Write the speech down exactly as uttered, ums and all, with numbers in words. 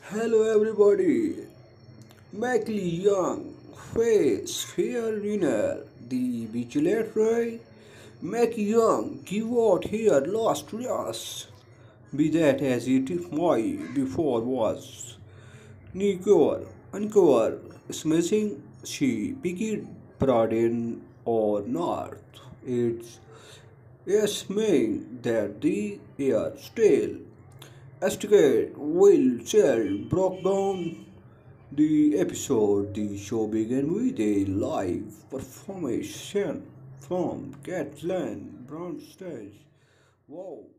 Hello everybody, Mackley Young, face fair winner, the Bachelorette, Mac Young, give out here last race. Be that as it might before was. Nicole, Uncover, smashing she picked Braden or not. It's yes mean that the air still Esticate will Shell broke down the episode. The show began with a live performance from Kaitlyn Bristowe. Wow.